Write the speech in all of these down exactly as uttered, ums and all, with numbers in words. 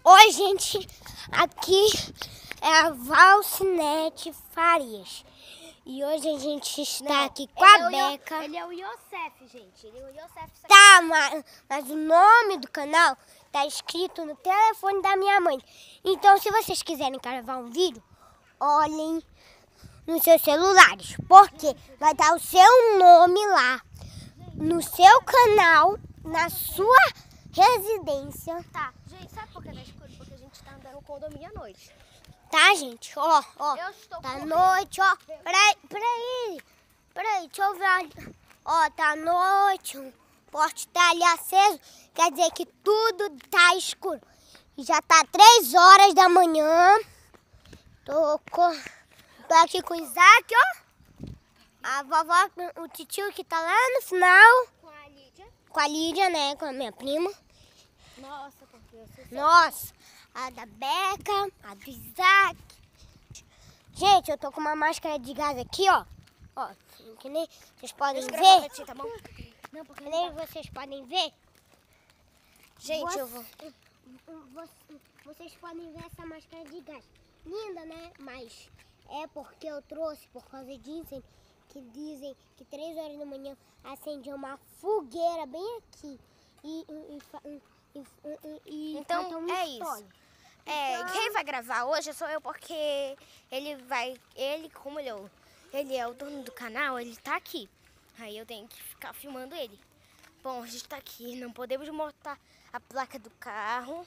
Oi, gente, aqui é a Valcinete Farias e hoje a gente está Não, aqui com a é Beca. O, ele é o Youssef, gente. Ele é o Youssef. Tá, mas, mas o nome do canal tá escrito no telefone da minha mãe. Então, se vocês quiserem gravar um vídeo, olhem nos seus celulares, porque vai dar o seu nome lá, no seu canal, na sua residência. Tá, gente, sabe por que tá escuro? Porque a gente tá andando no condomínio à noite. Tá, gente? Ó, ó. Eu estou tá correndo. noite, ó. Peraí, peraí. Peraí, deixa eu ver ali. Ó, tá noite. O porte tá ali aceso. Quer dizer que tudo tá escuro. Já tá três horas da manhã. Tô, com... Tô aqui com o Isaac, ó. A vovó, o titio que tá lá no final. Com a Lídia. Com a Lídia, né? Com a minha prima. Nossa, porque eu sei. Nossa, a da Beca, a do Isaac. Gente, eu tô com uma máscara de gás aqui, ó. Ó, que nem vocês podem ver. Ti, tá bom? Não, porque Que nem vocês podem ver. Gente, Você- eu vou... você- Vocês podem ver essa máscara de gás. Linda, né? Mas é porque eu trouxe por causa disso. Que dizem que três horas da manhã acende uma fogueira bem aqui. E, e, e, fa- e, e, e Então, conta uma é história. É, Então- quem vai gravar hoje sou eu, porque ele vai... Ele, como ele é, o, ele é o dono do canal, ele tá aqui. Aí eu tenho que ficar filmando ele. Bom, a gente tá aqui, não podemos mostrar a placa do carro.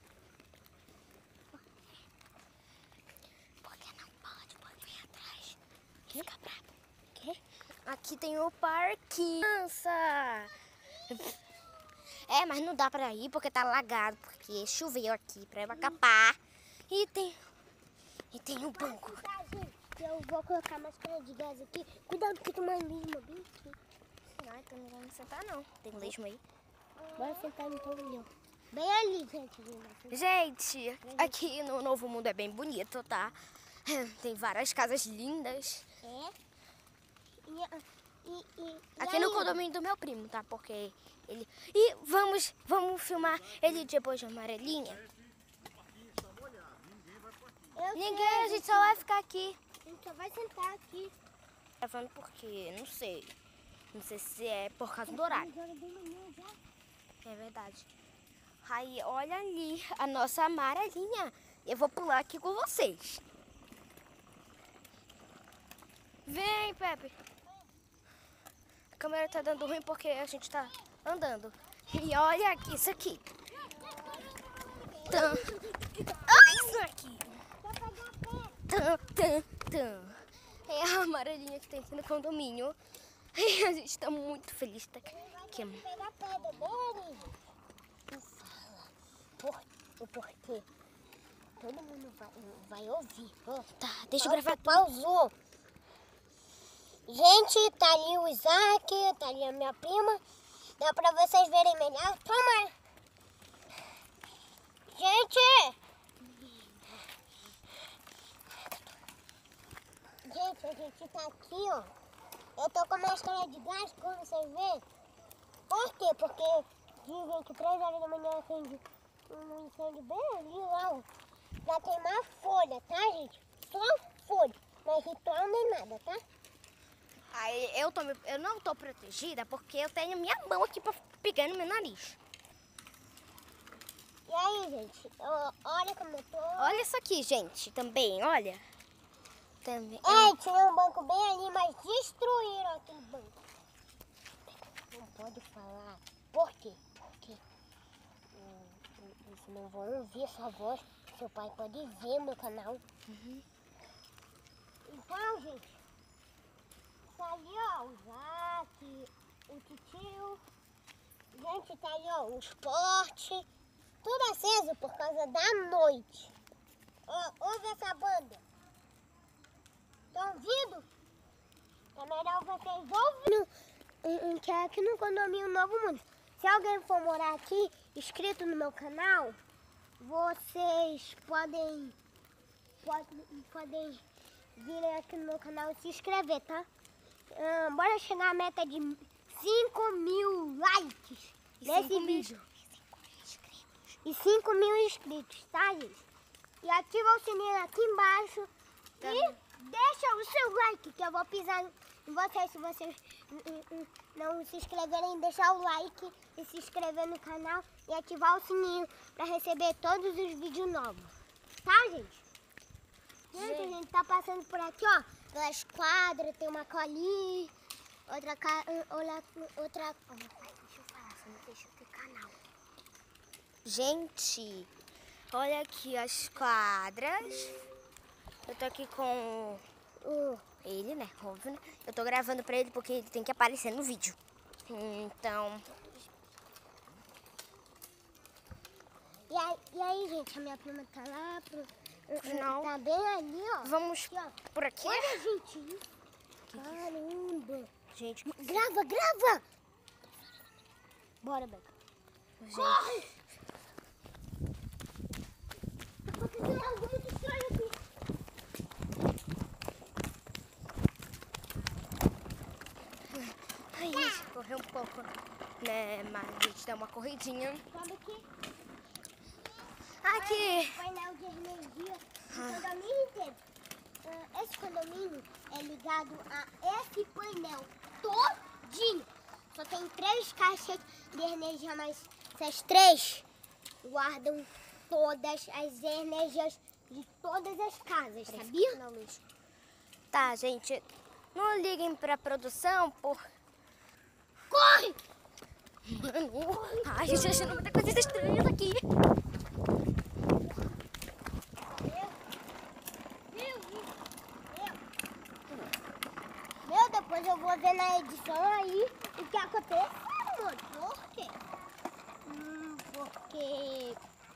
Porque não pode, pode vir atrás. Fica bravo. Quê? Aqui tem o parque. Nossa! É, mas não dá pra ir porque tá alagado, porque choveu aqui pra Macapá. E tem, e tem o banco. Tá, gente, eu vou colocar a máscara de gás aqui. Cuidado que tem uma lesma bem aqui. Ai, então não vamos sentar não. Tem lesma aí. Bora sentar no pavilhão. Bem ali, gente. Gente, aqui no Novo Mundo é bem bonito, tá? Tem várias casas lindas. É. E, e, e, e Aqui no aí? condomínio do meu primo, tá? Porque ele... E vamos, vamos filmar ele depois de amarelinha? Eu Ninguém, sei, a gente só vai ficar aqui. A gente só vai sentar aqui. Gravando porque, não sei. Não sei se é por causa do horário. Três horas da manhã já. É verdade. Aí, olha ali a nossa amarelinha. Eu vou pular aqui com vocês. Vem, Pepe. A câmera tá dando ruim porque a gente tá andando. E olha aqui, isso aqui. Tum. Olha isso aqui. Tum, tum, tum. É a amarelinha que tem aqui no condomínio. E a gente tá muito feliz. Tá aqui. Pegar pedra bem ali. Não fala. Por, o porquê. Todo mundo vai, vai ouvir. Ó, Tá, deixa eu Pausa- gravar. Pausou. Gente, tá ali o Isaac, tá ali a minha prima. Dá pra vocês verem melhor. Toma! Gente! Gente, a gente tá aqui, ó. Eu tô com a máscara de gás, como vocês veem. Por quê? Porque dizem que três horas da manhã acende um incêndio bem ali, lá, ó. Pra queimar folha, tá, gente? Só folha. Não é ritual nem nada, tá? Aí eu, tô, me- eu não tô protegida porque eu tenho minha mão aqui pra pegar no meu nariz. E aí, gente? Ó, olha como eu tô. Olha isso aqui, gente, também, olha. Também. É, tinha um banco bem ali, mas destruíram aquele banco. Não pode falar. Por quê? Porque hum, eles não vão ouvir sua voz. Seu pai pode ver meu canal. Uhum. Então, gente, tá ali, ó, o Isaac, o titio. Gente, tá ali, ó, o esporte. Tudo aceso por causa da noite. Ó, ouve essa banda. Estão ouvindo? É melhor vocês ouvirem. Um, um, que é aqui no condomínio Novo Mundo. Se alguém for morar aqui, inscrito no meu canal, vocês podem, podem, podem vir aqui no meu canal e se inscrever, tá? Ah, bora chegar à meta de cinco mil likes E nesse cinco mil. vídeo. e cinco mil inscritos, tá, gente? E ativa o sininho aqui embaixo Tá. e deixa o seu like, que eu vou pisar em vocês. Se vocês não se inscreverem, deixar o like e se inscrever no canal e ativar o sininho para receber todos os vídeos novos, tá, gente? Gente, a gente tá passando por aqui, ó, pelas quadras, tem uma colinha, outra, ca- outra, outra, deixa eu falar, só não deixa eu ter canal. Gente, olha aqui as quadras. Eu tô aqui com Uh, ele, né? Óbvio, né? Eu tô gravando pra ele porque ele tem que aparecer no vídeo. Então, e, aí, e aí, gente, a minha prima tá lá, pro, Não. tá bem ali, ó. vamos Aqui, ó. por aqui. Olha, gente, isso. Caramba. Gente, Grava, grava. Bora, Beca. gente. Corre. Tá acontecendo algo muito estranho aqui. Ai, gente, correu um pouco, né? Mas a gente dá uma corridinha. Sabe aqui? Aqui. Painel de energia do condomínio inteiro. Ah, esse condomínio é ligado a esse painel todinho. Só tem três caixas de energia, mas essas três guardam todas as energias de todas as casas, sabia? Não, Luiz. Tá, gente. Não liguem pra produção por... Corre! Mano, ai, gente, achando muita coisa estranha aqui. Meu, meu, depois eu vou ver na edição aí o que aconteceu, mano. Por quê? Hum, porque...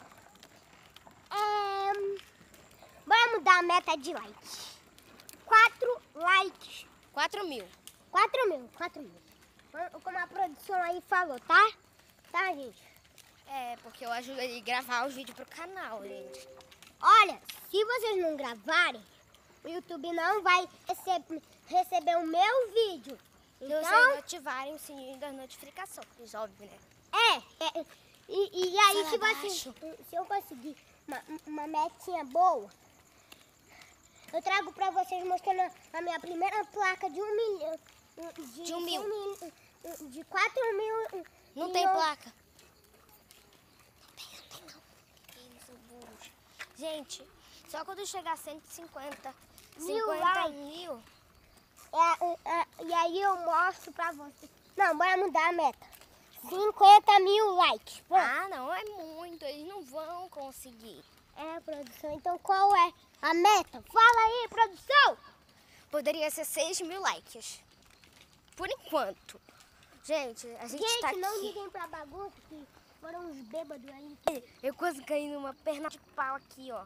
É... Bora mudar a meta de likes. Quatro likes. quatro mil. Quatro mil, quatro mil. Como a produção aí falou, tá? Tá, gente? É, porque eu ajudo ele a gravar os vídeos pro canal, gente. Olha, se vocês não gravarem, o YouTube não vai receber, receber o meu vídeo. Se vocês Então, ativarem o sininho das notificações, óbvio, né? é. é e, e aí, Fala se, você, baixo. se eu conseguir uma, uma metinha boa, eu trago pra vocês mostrando a minha primeira placa de um milhão. De, De um mil. mil, de quatro mil. Não e tem eu- placa. Não tem, não tem não. Eles são burros. Gente, só quando chegar a cento e cinquenta, Mil cinquenta likes. mil, É, é, e aí eu mostro pra vocês. Não, bora mudar a meta. cinquenta mil likes. Pronto. ah, não, é muito. Eles não vão conseguir. É, produção. Então qual é a meta? Fala aí, produção! Poderia ser seis mil likes. Por enquanto. Gente, a gente, Gente, tá não aqui. liguem pra bagunça que foram uns bêbados aí. Eu quase caí numa perna de pau aqui, ó.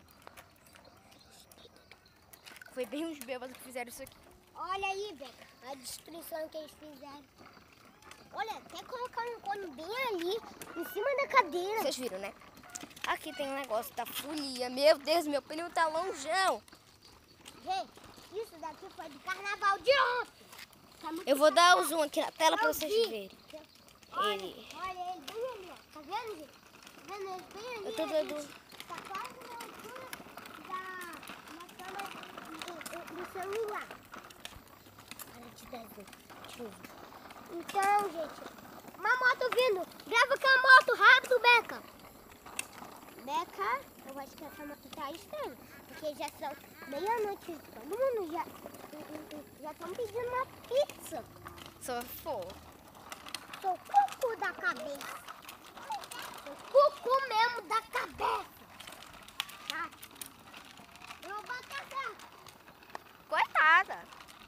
Foi bem uns bêbados que fizeram isso aqui. Olha aí, Beca, a destruição que eles fizeram. Olha, até colocaram um cone bem ali, em cima da cadeira. Vocês viram, né? Aqui tem um negócio da folia. Meu Deus, meu pneu tá longeão. Gente, isso daqui foi de carnaval de ontem. Tá muito Eu vou dar o carnaval. zoom aqui na tela pra Eu vocês vi. verem. Olha, Ele- olha ele bem ali, ó. Tá vendo, gente? Tá vendo ele bem ali? Eu tô a doido. gente Tá quase na altura da na câmera do, do celular. Para de dar zoom. Deixa eu ver. Então, gente, uma moto vindo. Grava com a moto, rápido, Beca. Beca, eu acho que essa moto tá estranha. Porque já são meia-noite. Todo mundo já já estão pedindo uma pizza. Só for. Sou cucu da cabeça. Sou cucu mesmo da cabeça. Tá? Eu vou bater certo. Coitada.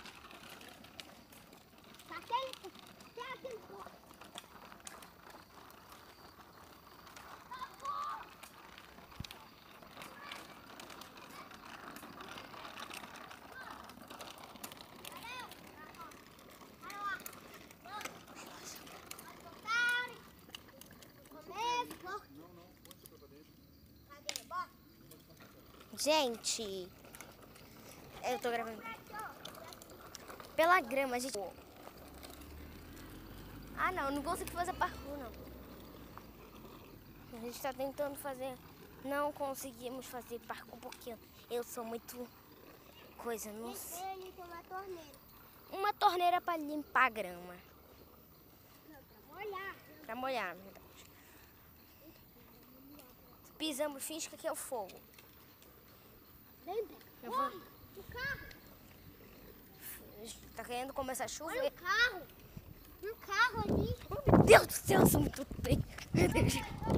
Tá quente? Tá quente. Gente, eu tô gravando. Pela grama, gente. Ah, não, não consigo fazer parkour, não. A gente tá tentando fazer, não conseguimos fazer parkour porque eu sou muito coisa, não sei. Ele tem uma torneira. Uma torneira pra limpar a grama. Não, pra molhar. Pra molhar, na verdade. Pisamos, finge que aqui é o fogo. Vem, Beca. Eu vou- Corre, no carro. Tá querendo começar a chuva? Olha o carro. Um carro ali. Oh, meu Deus do céu, eu sou muito bem. Meu Deus.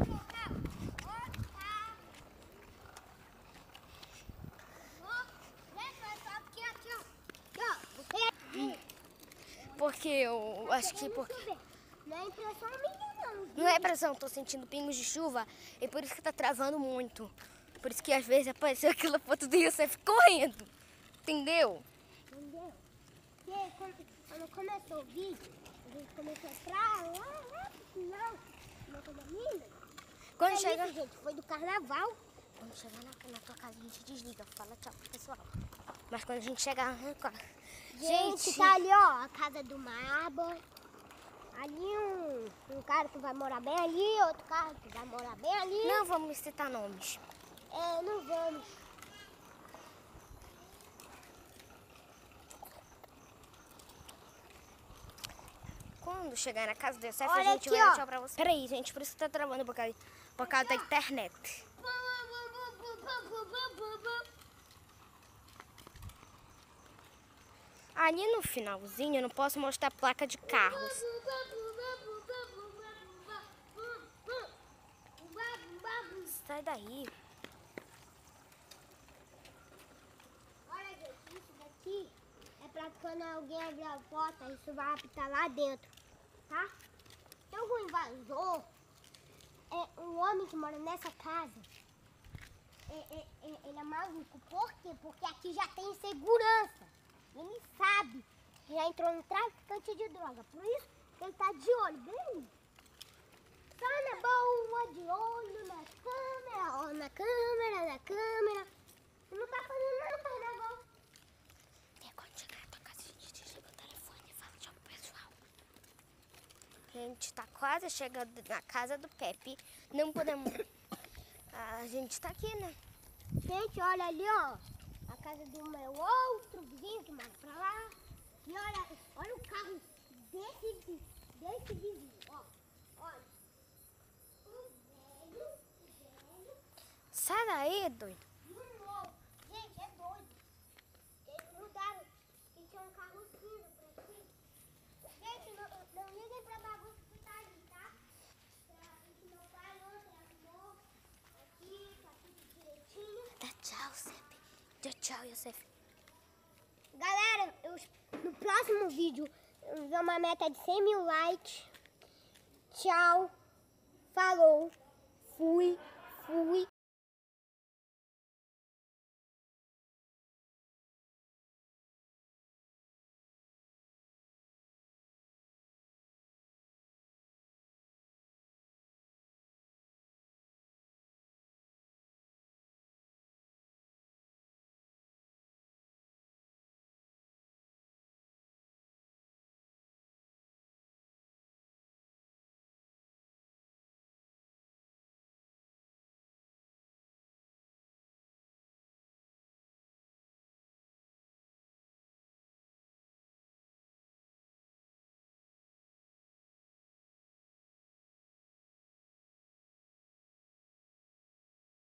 Porque eu acho que porque Não é impressão minha, não. não é pressão, tô sentindo pingos de chuva e por isso que tá travando muito. Por isso que às vezes apareceu aquela foto do Youssef correndo. Entendeu? Entendeu? Porque quando, quando começou o vídeo, a gente começou pra lá, lá pro final, na caminho. Quando É chega, isso, gente, foi do carnaval. quando chegar na, na tua casa a gente desliga, fala tchau pro pessoal. Mas quando a gente chegar na casa, Gente, gente, tá ali, ó, a casa do Maba. Ali um, um cara que vai morar bem ali, outro cara que vai morar bem ali. não vamos citar nomes. É, não vamos. Quando chegar na casa do Youssef, a Olha gente aqui, vai dar ó. tchau pra você. Peraí, gente, por isso que tá travando por causa, por causa da internet. Ali no finalzinho eu não posso mostrar a placa de carros. Sai daí. Olha, gente, isso daqui é pra quando alguém abrir a porta, isso vai apitar lá dentro, tá? Tem algum invasor, é um homem que mora nessa casa, é, é, é, ele é maluco. Por quê? Porque aqui já tem segurança. Ele sabe que já entrou no traficante de droga. Por isso que ele tá de olho, bem. Tá na boa, de olho na câmera, ó, na câmera, na câmera. Não tá fazendo nada no carnaval. E quando chegar na tua casa, a gente desliga o telefone e fala tchau pro pessoal. A gente tá quase chegando na casa do Pepe. Não podemos... A gente tá aqui, né? Gente, olha ali, ó. A casa do meu outro vizinho que mora pra lá. E olha, olha o carro desse, vi- desse vizinho, ó. Olha. O velho, o velho Sai daí, doido. e o novo. Gente, é doido. Eles mudaram e tinha um carro cinza pra aqui. Gente, não, não liguem pra bagunça que tá ali, tá? Pra que meu pai ontem arrumou. Aqui, tá tudo direitinho. Dá tchau, Sepp. Dá tchau, Youssef. Galera, eu, no próximo vídeo, eu vou uma meta de cem mil likes. Tchau. Falou. Fui.